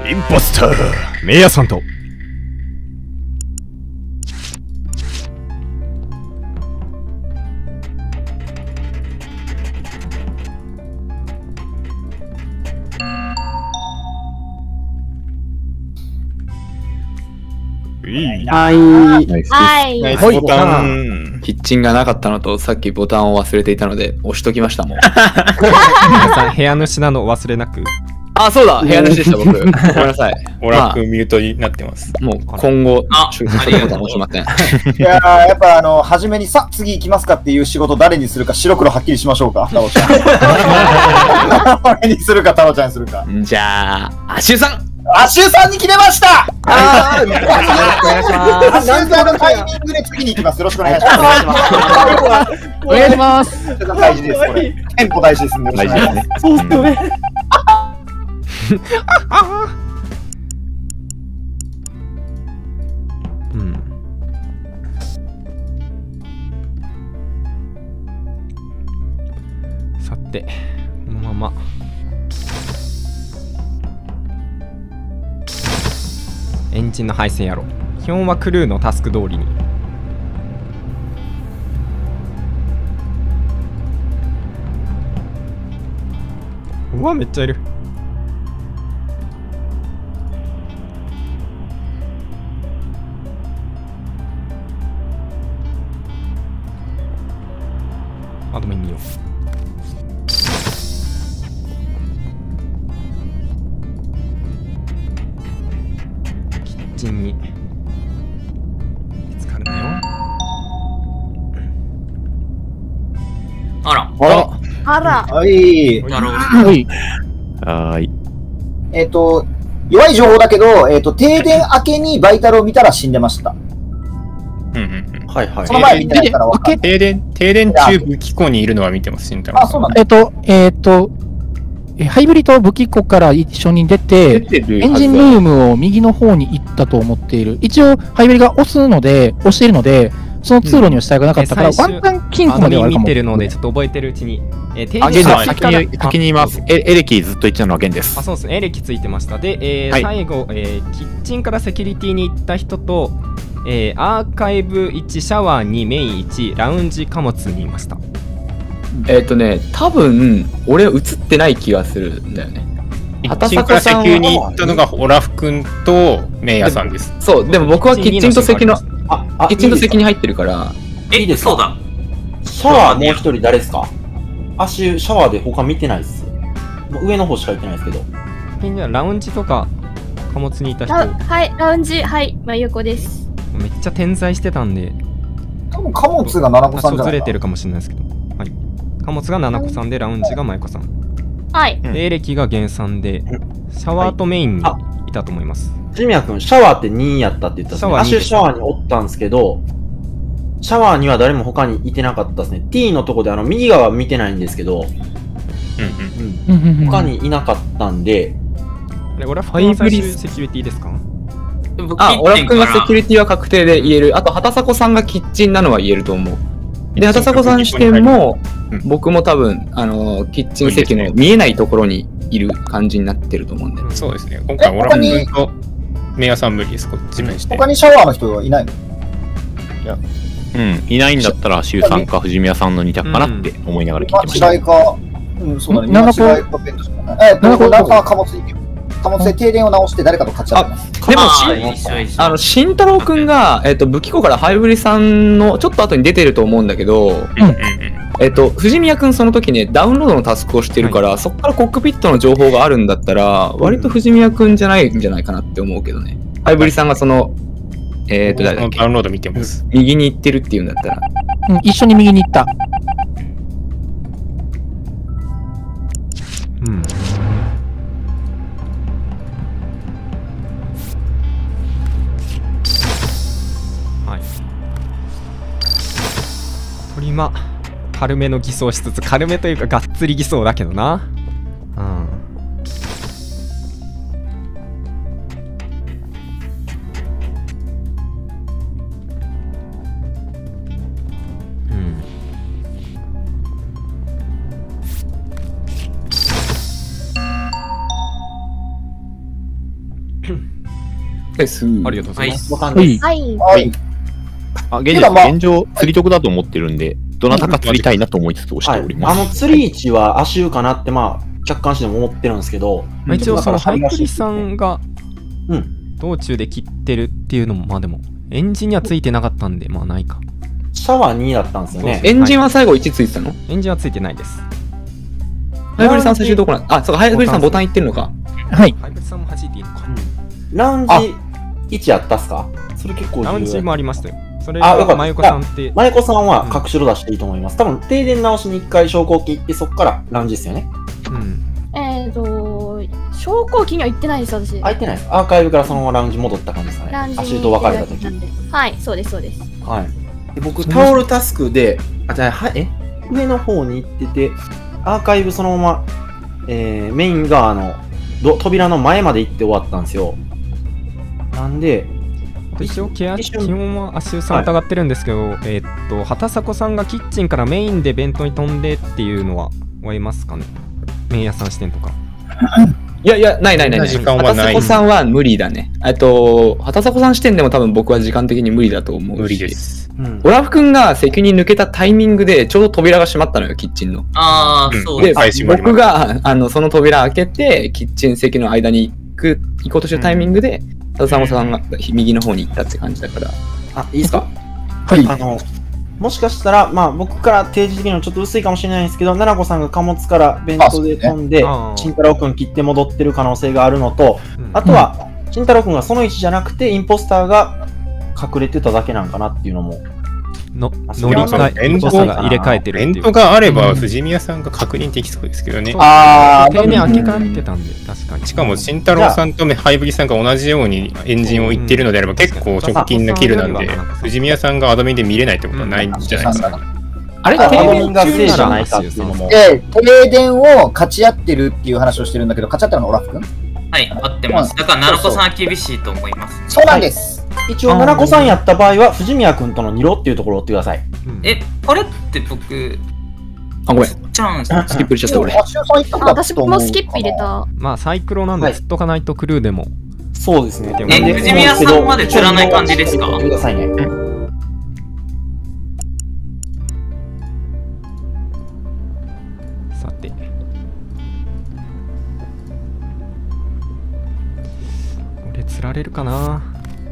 インポスターメイヤさんとはい。 ナイスボタン。キッチンがなかったのと、さっきボタンを忘れていたので、押しときましたもん。 皆さん、部屋主なのお忘れなく。 あ、そうだ、部屋主でした、僕。ごめんなさい。 オラクミュートになってます。 もう今後、ボタン押しません。 いやー、やっぱ初めにさ、次行きますかっていう仕事誰にするか白黒はっきりしましょうか、太郎ちゃん。俺にするか、太郎ちゃんにするか。 じゃあ、アシュさんアシュさんに決めました。 お願いします。 アシュさんのタイミングで次に行きます。よろしくお願いします。 お願いします。 大事です、これ。テンポ大事ですんで。 大事ですね。 そうっすよね。 うん。さて、このまま。エンジンの配線やろう。基本はクルーのタスク通りに。うわ、めっちゃいる。あ、でもいいよ。キッチンに見つかるなよ。 あら。 あら。 はい。 なるほど。 はい。 弱い情報だけど、停電明けにバイタルを見たら死んでました。 はいはい。 その前見てないから分かる。 停電中武器庫にいるのは見てます、慎太郎さん。 あ、そうなんだ。 ハイブリと武器庫から一緒に出て、エンジンルームを右の方に行ったと思っている。一応、ハイブリが押しているので、その通路には死体がなかったから、ワンチャン金庫まではあるかも。 見てるので、ちょっと覚えてるうちに。 ゲンです。先に言います。エレキずっと言ってたのはゲンです。 あ、そうですね。エレキついてました。で、最後、キッチンからセキュリティに行った人と、アーカイブ1、シャワー2、メイン1、ラウンジ貨物にいました。 多分、俺映ってない気がするんだよね。 キッチンからセキュに行ったのがオラフ君とメイヤさんです。 そう、でも僕はキッチンと席の、キッチンと席に入ってるから。 いいですか？そうだ。 シャワーもう一人誰ですか？足、シャワーで他見てないっす。上の方しか行ってないですけど。 じゃあラウンジとか貨物にいた人。 はい、ラウンジ、はい、まゆこです。 めっちゃ点在してたんで。 多分貨物が七子さんじゃないかな。 ずれてるかもしれないですけど。はい。貨物が七子さんで、ラウンジがまゆこさん。 はい。 で、エレキが原産で、シャワーとメインにいたと思います。 ジミヤ君、シャワーって2やったって言ったんですね。足シャワーにおったんですけど、シャワーには誰も他にいてなかったですね。T のとこで右側見てないんですけど、他にいなかったんで。 オラフ君は最終セキュリティですか？ あ、オラフ君はセキュリティは確定で言える。あと、畑迫さんがキッチンなのは言えると思う。で、畑迫さん視点も、僕も多分、キッチン席の見えないところにいる感じになってると思うんで。 そうですね。今回、オラフ君とメイヤさん無理です。こっち面して。 他にシャワーの人はいないの？ いや。いないんだったら、シュウさんか藤宮さんの2択かなって思いながら聞いてました。 間違いか。そうだね。間違いかペンとしかない。なんか貨物で停電を直して誰かと勝ち合ってます。 でも、慎太郎くんが、武器庫からハイブリさんのちょっと後に出てると思うんだけど、藤宮くんその時ね、ダウンロードのタスクをしてるから、そこからコックピットの情報があるんだったら、割と藤宮くんじゃないんじゃないかなって思うけどね。ハイブリさんがその、誰だっけ？ ダウンロード見てます。 右に行ってるっていうんだったら。 一緒に右に行った。 今軽めの偽装しつつ、軽めというかがっつり偽装だけどな。 です。 ありがとうございます。 はいはい。 現状、釣り得だと思ってるんで、どなたか釣りたいなと思いつつ押しております。 釣り位置は足湯かなって、まあ、客観視でも思ってるんですけど、 一応、そのハイクリさんが、道中で切ってるっていうのも、まあでも、エンジンにはついてなかったんで、まあないか。 シャワー2だったんですよね。 エンジンは最後1ついてたの？ エンジンはついてないです。 ハイブリさん最終どこなんあ、そうか、ハイブリさんボタンいってるのか。 はい。 ハイブリさんも弾いていいのか。 ラウンジ1あったっすか？それ結構重要。 ラウンジもありましたよ。それが真由子さんって。 真由子さんは角白出していいと思います。多分、停電直しに1回昇降機行って、そこからラウンジですよね。 昇降機には行ってないです、私。 行ってないです。アーカイブからそのままラウンジ戻った感じですかね。足湯と別れた時。 はい、そうです、そうです。 はい。で僕、タオルタスクで、上の方に行ってて、アーカイブそのまま、メイン側の扉の前まで行って終わったんですよ。なんで、 一応、基本は足湯さん疑ってるんですけど、畑迫さんがキッチンからメインで弁当に飛んでっていうのは終えますかね？麺屋さん視点とか。 いや、ない。畑迫さんは無理だね。畑迫さん視点でも多分僕は時間的に無理だと思うし。 無理です。 オラフ君が席に抜けたタイミングでちょうど扉が閉まったのよ、キッチンの。 そうで、僕がその扉開けて、キッチン席の間に行こうとしたタイミングで、畑迫さんが右の方に行ったって感じだから。 いいですか？はい。もしかしたら、まあ僕から提示的にはちょっと薄いかもしれないんですけど、奈々子さんが貨物から弁当で飛んで、慎太郎くん切って戻ってる可能性があるのと、あとは、慎太郎くんがその位置じゃなくて、インポスターが隠れてただけなんかなっていうのも。 乗り換え、インポスターが入れ替えてるっていう。 弁当があれば、藤宮さんが確認できそうですけどね。 丁寧開け替えてたんで、確かに。 しかも、慎太郎さんとハイブリさんが同じようにエンジンを言ってるのであれば、結構直近のキルなんで、藤宮さんがアドミンで見れないってことはないんじゃないですか。 あれ、停電が正じゃないかっていうのも。 停電を勝ち合ってるっていう話をしてるんだけど、勝ち合ってるのはオラフ君？ はい、合ってます。だから、奈々子さんは厳しいと思います。 そうなんです。 一応、奈々子さんやった場合は、藤宮君との2路っていうところを追ってください。 これって僕、 ごめん。 スキップしちゃった俺。 私もスキップ入れた。 まあ、サイクロなんで、釣っとかないとクルーでも。 そうですね。 藤宮さんまで釣らない感じですか？ くださいね。 さて。俺、釣られるかな？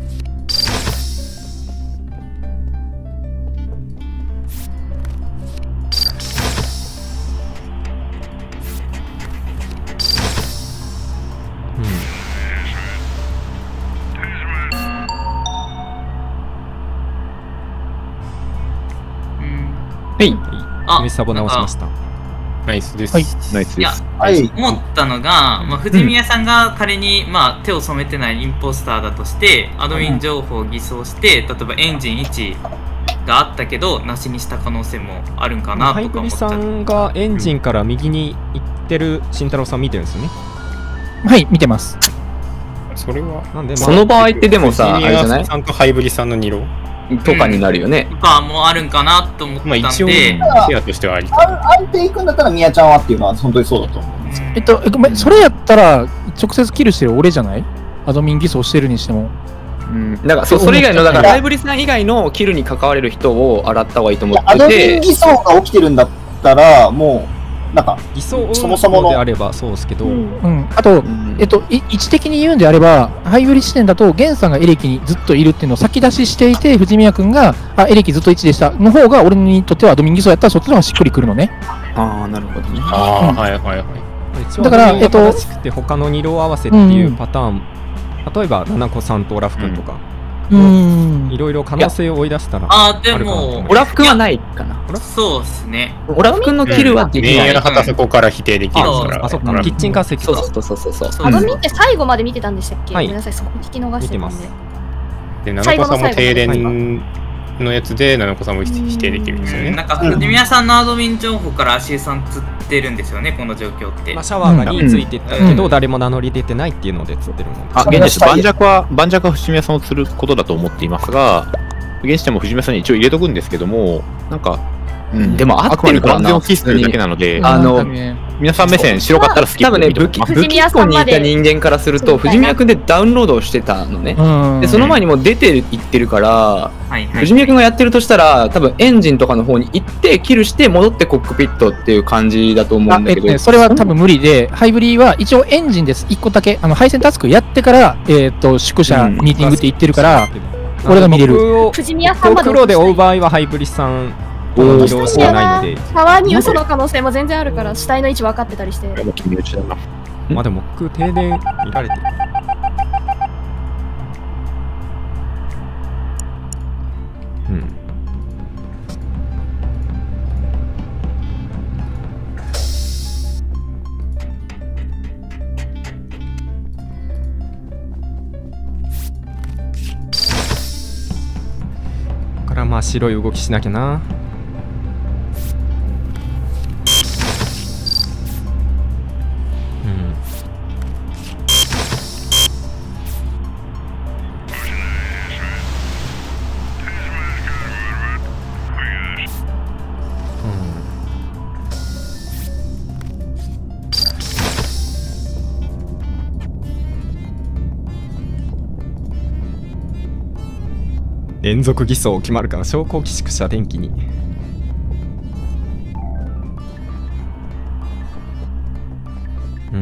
はい。 ミスサボ直しました。 ナイスです。 ナイスです。 いや、思ったのが、藤宮さんが仮に、手を染めてないインポスターだとして、アドミン情報を偽装して、例えばエンジン1があったけど、なしにした可能性もあるんかなとか思っちゃう。 ハイブリさんがエンジンから右に行ってる慎太郎さん見てるんですよね。 はい、見てます。 それはなんで、その場合ってでもさ、あれじゃない？ さんとハイブリさんの2路とかになるよね。 とかもあるんかなと思ったんで。 一応、ペアとしてはあり。 安定いくんだったら、みやちゃんはっていうのは本当にそうだと思う。 ごめん、それやったら、直接キルしてる俺じゃない？アドミン偽装してるにしても。 だからそれ以外の、だからハイブリさん以外のキルに関われる人を洗った方がいいと思ってて。 アドミン偽装が起きてるんだったら、もう、なんか、 偽装そもそものであればそうですけど、 あと、位置的に言うんであれば、ハイブリ視点だと、ゲンさんがエレキにずっといるっていうのを先出ししていて、藤宮君が、エレキずっと1でしたの方が、俺にとってはアドミン偽装やったら、そっちの方がしっくりくるのね。 ああ、なるほどね。 だから、 正しくて他の2路合わせっていうパターン、例えば、奈々子さんとオラフ君とか。いろいろ可能性を追い出したら。 でも、 オラフ君はないかな。 そうですね。 オラフ君のキルはできない。 メイヤー畑そこから否定できるから。 あ、そっか。キッチン化石か。 そう。 アドミンって最後まで見てたんでしたっけ？ごめんなさい、そこ聞き逃してたんで。 で、奈々子さんも停電のやつで、奈々子さんも否定できるんですよね。 なんか、藤宮さんのアドミン情報から足湯さん釣ってるんですよね、この状況って。 シャワーが2ついてたけど、誰も名乗り出てないっていうので釣ってるので。 現実、盤石は藤宮さんを釣ることだと思っていますが、現時点も藤宮さんに一応入れとくんですけども、なんか、 でも合ってるからな。 完全をキスするだけなので、 皆さん目線白かったらスキッ多分ね、 プでいいと思います。 武器庫にいた人間からすると、藤宮君でダウンロードをしてたのね。で、その前にもう出ていってるから、藤宮君がやってるとしたら、多分エンジンとかの方に行って、キルして戻ってコックピットっていう感じだと思うんだけど。 それは多分無理で、ハイブリーは一応エンジンです。1個だけ、配線タスクやってから、宿舎、ミーティングって言ってるから、俺が見れる。 藤宮さんまで黒で追う場合はハイブリさんを移動しかないので。 パワーに嘘の可能性も全然あるから、死体の位置分かってたりして。 まあでも僕、停電見られてる。うん。からまあ白い動きしなきゃな。連続偽装決まるから昇降機宿舎電気に。うん。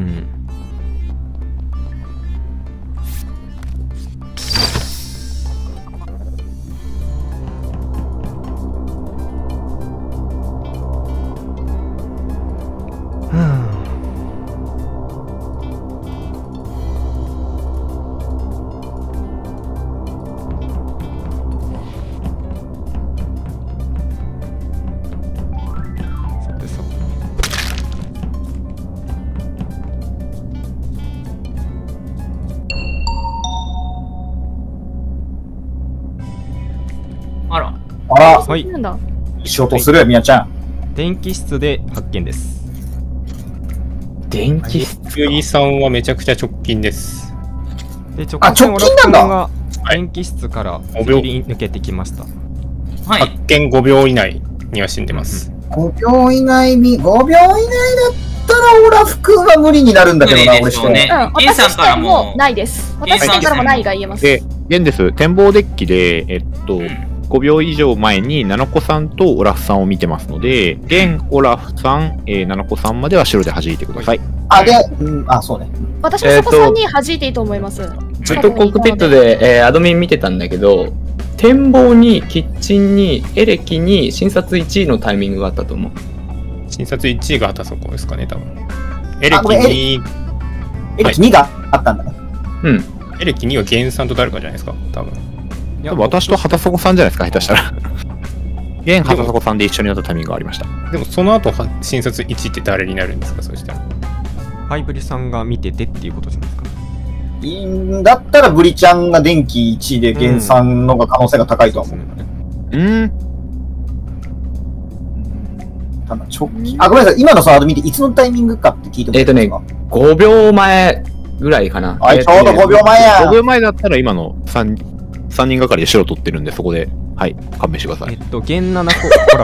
あら、 はい。 仕事する、みやちゃん。 電気室で発見です。 電気室ゆいさんはめちゃくちゃ直近です。 で、 直近なんだ。 が電気室から切り抜けてきました。 はい。発見5秒以内には死んでます。 5秒以内だったらオラフ君は無理になるんだけどな、俺して。 私としてもないです。私からもないが言えます。 で、現です。展望デッキで、5秒以上前にナナコさんとオラフさんを見てますので、現オラフさん、ナナコさんまでは白で弾いてください。 そうね。 私もそこさんに弾いていいと思います。 ずっとコックピットで、アドミン見てたんだけど、展望に、キッチンに、エレキに、診察1位のタイミングがあったと思う。 診察1位が畑底ですかね、多分。エレキに、 エレキ2があったんだね。 うん。 エレキ2はゲンさんと誰かじゃないですか、多分。 私と畑底さんじゃないですか、下手したら。現畑底さんで一緒になったタイミングがありました。 でもその後診察1って誰になるんですか、そしたら。 ハイブリさんが見ててっていうことじゃないですか。 だったらブリちゃんが電気1位でゲンさんのが可能性が高いとは思う。ただ直近。ごめんなさい、今のアドミンっていつのタイミングかって聞いてもいいですか ？5秒前ぐらいかな。 ちょうど5秒前や。 5秒前だったら今の3人がかりで白取ってるんで、そこで、はい、勘弁してください。 現7個、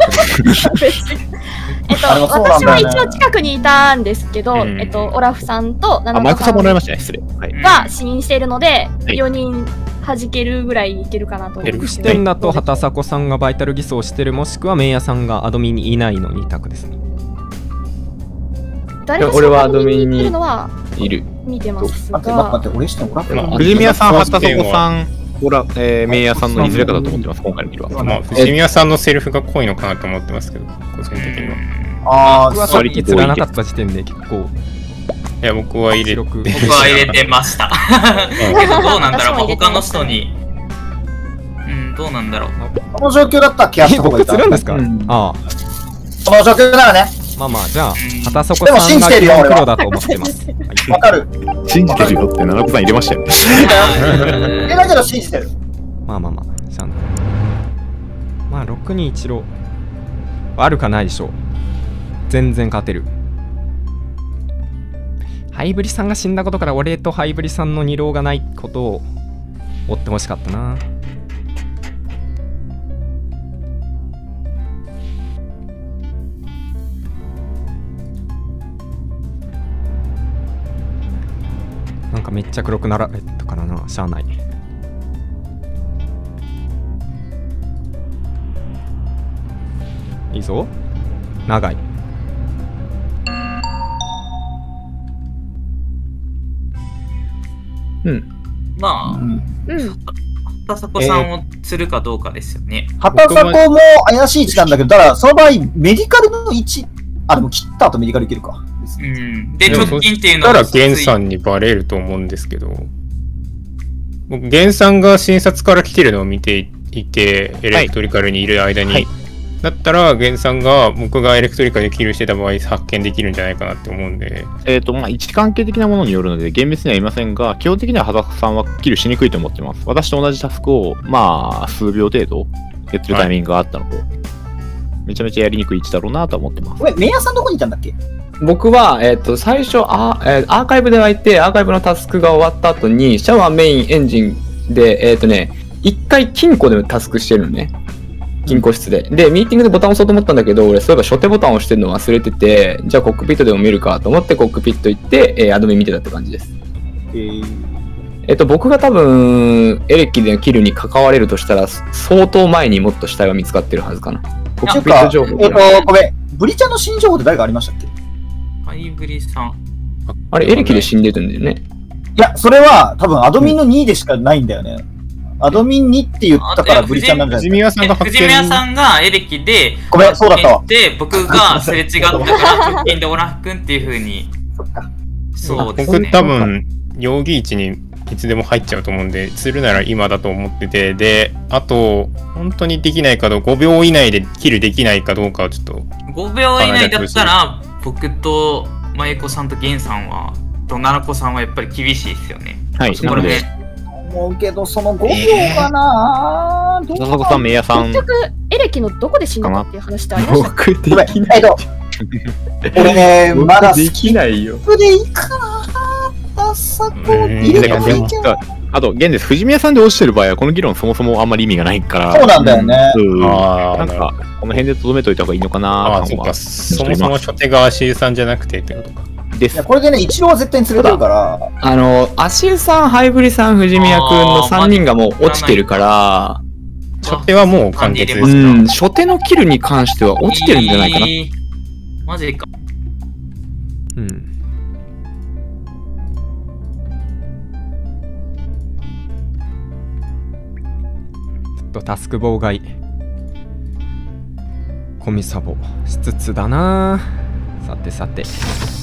私は一応近くにいたんですけど、オラフさんとナナコさんが死因しているので、4人弾けるぐらいいけるかなと思います。 視点だと畑迫さんがバイタル偽装してる、もしくはメイヤさんがアドミンにいないの2択ですね。 俺はアドミンにいる。 見てますが。 待って、俺してもオラフ藤宮さん、畑底さん、メイヤさんのいずれかだと思ってます、今回の見るは。 まあ、藤宮さんのセリフが濃いのかなと思ってますけど、個人的には。 僕はさっき釣らなかった時点で結構。 いや、僕は入れてました。けどどうなんだろう、他の人に。どうなんだろう。 この状況だったら気がした方がいい。 僕釣るんですか？ああ。 この状況ならね。 まあじゃあ、畑底さんが黒だと思ってます。 わかる。 信じてるよって七子さん入れましたよね。 だけど信じてる。 まあ、じゃあ。まあ、6216。悪かないでしょう。全然勝てる。ハイブリさんが死んだことから俺とハイブリさんの二浪がないことを追ってほしかったな。 かめっちゃ黒くなられたからな、しゃあない。いいぞ。長い。 まあ、畑迫さんをするかどうかですよね。 畑迫も怪しい位置なんだけど、だからその場合、メディカルの位置、でも切った後メディカルいけるか。 で、直近っていうのは。 だから、ゲンさんにバレると思うんですけど、僕、ゲンさんが診察から来てるのを見ていて、エレクトリカルにいる間に、だったら、ゲンさんが僕がエレクトリカルでキルしてた場合、発見できるんじゃないかなって思うんで。 まあ、位置関係的なものによるので、厳密には言いませんが、基本的には畑迫さんはキルしにくいと思ってます。私と同じタスクを、まあ、数秒程度やってるタイミングがあったので、めちゃめちゃやりにくい位置だろうなと思ってます。 ごめん、メイヤーさんどこにいたんだっけ？ 僕は、最初アーカイブで湧いて、アーカイブのタスクが終わった後に、シャワー、メイン、エンジンで、一回金庫でタスクしてるのね。金庫室で。で、ミーティングでボタン押そうと思ったんだけど、俺、そういえば初手ボタンを押してるの忘れてて、じゃあコックピットでも見るかと思ってコックピット行って、アドミン見てたって感じです。僕が多分、エレキでのキルに関われるとしたら、相当前にもっと死体が見つかってるはずかな。コックピット情報。 ごめん。ブリちゃんの新情報って誰かありましたっけ？ ハイブリさん。 あれ、エレキで死んでるんだよね。 いや、それは多分アドミンの2でしかないんだよね。アドミン2って言ったからブリちゃんなんじゃない藤宮さんが藤宮さんがエレキで、 ごめん、そうだったわ。 で、僕がすれ違ったから直近でオラフ君っていう風に。そうですね。 僕多分、容疑位置にいつでも入っちゃうと思うんで、するなら今だと思ってて、で、あと、本当にできないかどうか、5秒以内でキルできないかどうかはちょっと。 5秒以内だったら、僕とまゆこさんとゲンさんは、とななこさんはやっぱり厳しいですよね。 はい、 なので。思うけど、その5秒かなぁ。ななこさん、メイヤさん。 結局、エレキのどこで死んだかっていう話ってありました僕できない。 俺ね、まだできないよ。 でいいかなあと、現在、藤宮さんで落ちてる場合は、この議論そもそもあんまり意味がないから。 そうなんだよね。 なんか、この辺で留めといた方がいいのかなそっか、そもそも初手が足湯さんじゃなくてってことか。 これでね、一郎は絶対に連れてるから。 足湯さん、ハイブリさん、藤宮くんの3人がもう落ちてるから、 初手はもう完結ですか。初手のキルに関しては落ちてるんじゃないかな。 マジか。 うん。タスク妨害コミサボしつつだな。さてさて、こ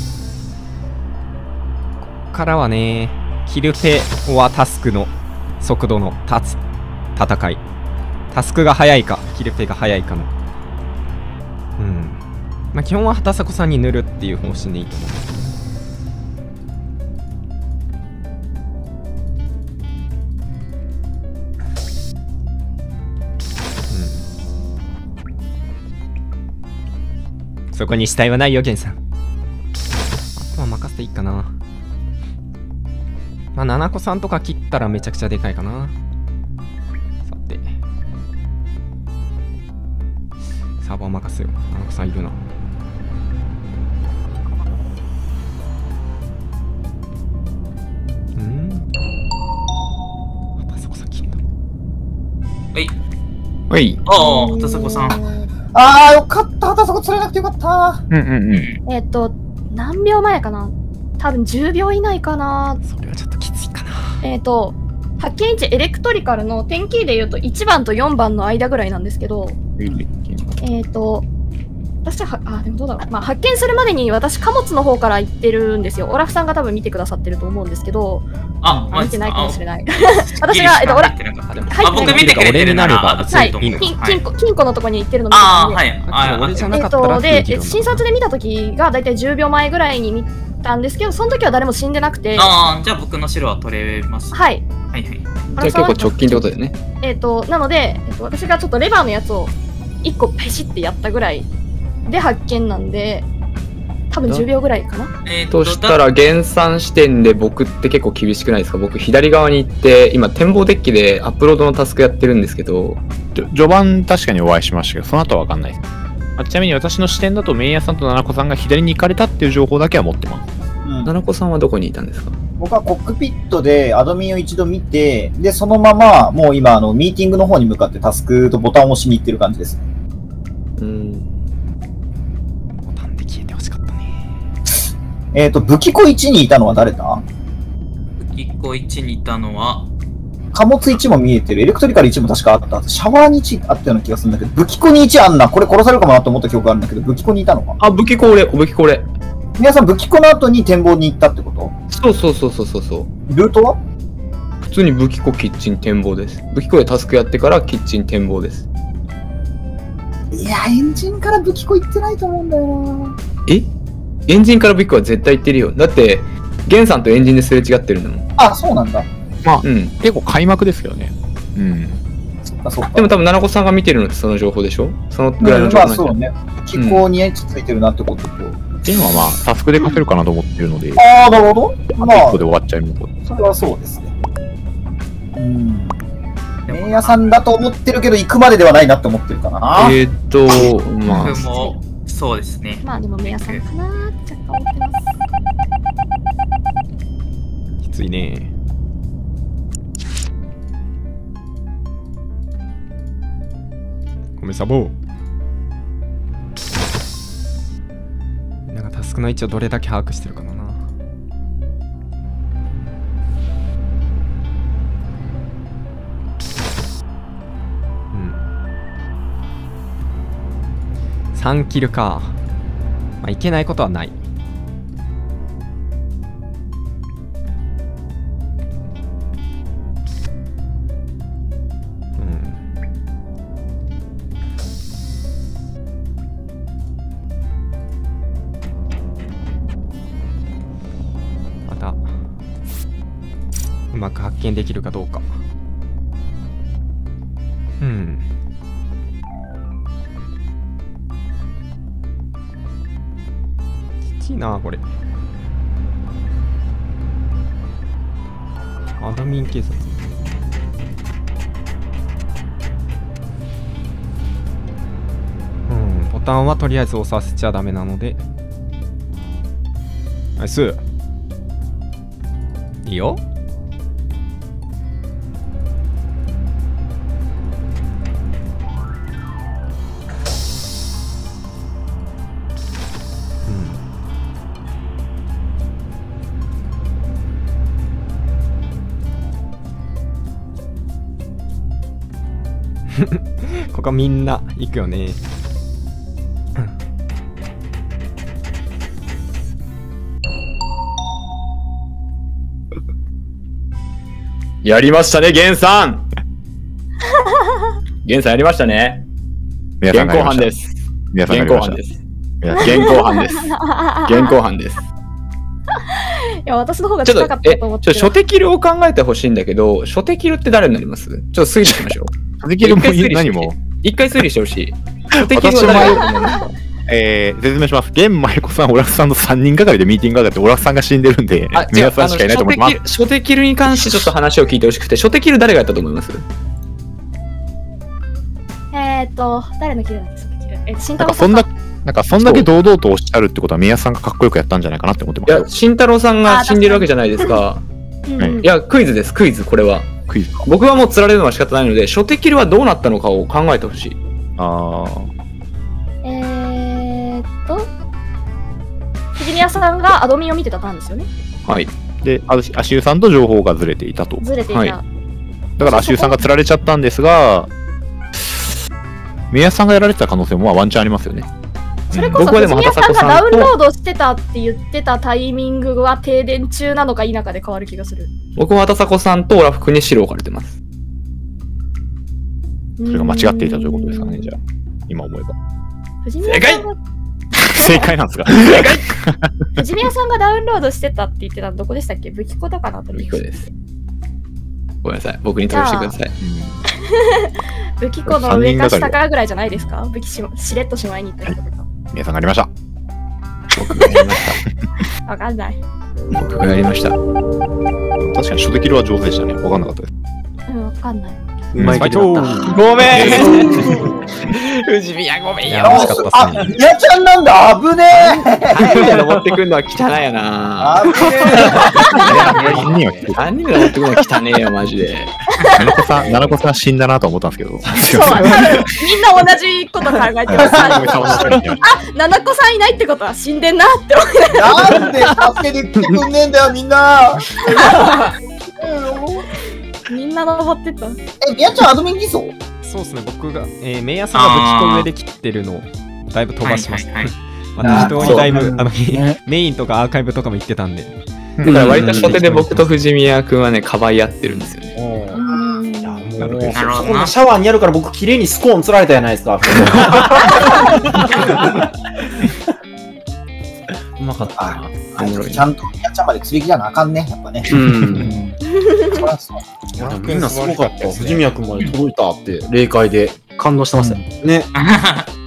っからはね、キルフェオアタスクの速度の戦い。タスクが速いかキルフェが速いかの、まあ基本は畑迫さんに塗るっていう方針でいいと思うんですけど、そこに死体はないよ、ゲンさん。あとは任せていいかな。まあ、七子さんとか切ったらめちゃくちゃでかいかな。さて。サーバー任せよ。七子さんいるな。畑迫さん切った。 はい。 はい。 ああ、畑迫さん。 ああ、よかった。畑迫釣れなくてよかった。 何秒前かな、多分10秒以内かな。 それはちょっときついかな。 発見位置エレクトリカルの点キーで言うと1番と4番の間ぐらいなんですけど、私は、でもどうだろう。まあ、発見するまでに私、貨物の方から行ってるんですよ。オラフさんが多分見てくださってると思うんですけど、見てないかもしれない。私が、 僕見てくれてるなら、 金庫のとこに行ってるの見てたんで、 俺じゃなかったらで、診察で見た時がだいたい10秒前ぐらいに見たんですけど、その時は誰も死んでなくて。 じゃあ僕の白は取れます。 はい。 はいはい。 じゃあ結構直近ってことだよね。 なので、私がちょっとレバーのやつを1個ペシってやったぐらいで発見なんで、多分10秒ぐらいかな。 としたら、減算視点で僕って結構厳しくないですか？僕、左側に行って、今、展望デッキでアップロードのタスクやってるんですけど、 序盤確かにお会いしましたけど、その後は分かんないです。ちなみに私の視点だと、メイヤさんと七子さんが左に行かれたっていう情報だけは持ってます。 七子さんはどこにいたんですか？ 僕はコックピットでアドミンを一度見て、で、そのまま、もう今、ミーティングの方に向かってタスクとボタンを押しに行ってる感じですね。 ボタンで消えてほしかったね。 武器庫1にいたのは誰だ？ 武器庫1にいたのは、 貨物1も見えてる。エレクトリカル1も確かあった。シャワーに1あったような気がするんだけど、武器庫に1あんな。これ殺されるかもなと思った記憶があるんだけど、武器庫にいたのか。 あ、武器庫俺。 皆さん武器庫の後に展望に行ったってこと？ そう。 ルートは？ 普通に武器庫キッチン展望です。武器庫でタスクやってからキッチン展望です。 いや、エンジンから武器庫行ってないと思うんだよな。 エンジンから武器庫は絶対行ってるよ。だって、ゲンさんとエンジンですれ違ってるんだもん。 あ、そうなんだ。 まあ、結構開幕ですよね。 そっか。 でも多分、七子さんが見てるのってその情報でしょ？そのぐらいの情報なんじゃない？ まあそうね。気候についてるなってことと。 ゲンはまあ、タスクで勝てるかなと思ってるので。 ああ、なるほど。 まあ、1個で終わっちゃうのと。 それはそうですね。麺屋さんだと思ってるけど、行くまでではないなって思ってるかな。 まあ。 僕も、そうですね。 まあでも麺屋さんかなーって若干思ってます。 きついね。米サボ。なんかタスクの位置をどれだけ把握してるかな。3キルか。まあ、いけないことはない。またうまく発見できるかどうか。きついなこれ。アドミン警察。ボタンはとりあえず押させちゃダメなので。ナイス。いいよ。ここみんな行くよね。 やりましたね、ゲンさん。ゲンさんやりましたね。現行犯です。現行犯です。現行犯です。現行犯です。 いや、私の方が近かったと思って。 初手キルを考えてほしいんだけど、初手キルって誰になります？ちょっと推理しましょう。 初手キルも何も。 一回推理してほしい。初手キルは誰だと思いますか？ 説明します。現マイコさん、オラフさんの3人がかりでミーティングがあって、オラフさんが死んでるんで、皆さんしかいないと思います。 初手キルに関してちょっと話を聞いてほしくて、初手キル誰がやったと思います？ 誰のキルなんですか？慎太郎さん。なんかそんだけ堂々とおっしゃるってことは、宮さんがかっこよくやったんじゃないかなって思ってます。 いや、慎太郎さんが死んでるわけじゃないですか。いや、クイズです、クイズ、これは。 クイズか。 僕はもう釣られるのは仕方ないので、初手キルはどうなったのかを考えてほしい。 藤宮さんがアドミンを見てたターンですよね。 はい。で、足湯さんと情報がずれていたと。 ずれていた。 はい、だから足湯さんが釣られちゃったんですが、宮さんがやられてた可能性もワンチャンありますよね。 それこそ藤宮さんがダウンロードしてたって言ってたタイミングは停電中なのか否かで変わる気がする。 僕は畑迫さんとオラフ君に白を置かれてます。 それが間違っていたということですかね、じゃあ。今思えば。 正解正解なんですか？ 正解藤宮さんがダウンロードしてたって言ってたのどこでしたっけ？武器庫だかなと思います。 武器庫です。ごめんなさい。僕に投してください。 武器庫の上か下かぐらいじゃないですか？武器しれっとしまいに行った人とか。 皆さんがやりました。 僕がやりました。 わかんない。 僕がやりました。 確かに初手キルは上手でしたね。わかんなかったです。 わかんない。 うまいけど。ごめん藤宮ごめんよ。 あ、宮ちゃんなんだ、危ねえ。登ってくるのは汚いやな。 危ねえ。何人が登ってくるのは汚ねえよ、マジで。 奈々子さん死んだなと思ったんですけど。 そう、多分みんな同じこと考えてます。あ、奈々子さんいないってことは死んでんなって思いなんで助けに来てくんねえんだよ、みんな。 みんな登ってった。 宮ちゃんアドミン偽装？ そうですね、僕が、メイヤさんが武器と上で切ってるのをだいぶ飛ばしました。適当にだいぶメインとかアーカイブとかも言ってたんで。 だから割と初手で僕と藤宮君はね、かばい合ってるんですよね。 いや、もう、そこのシャワーにやるから僕、綺麗にスコーン釣られたじゃないですか。うまかったな。 ちゃんと宮ちゃんまで釣り切らなあかんね、やっぱね。 みんなすごかった。藤宮君まで届いたって、霊界で感動してましたよね。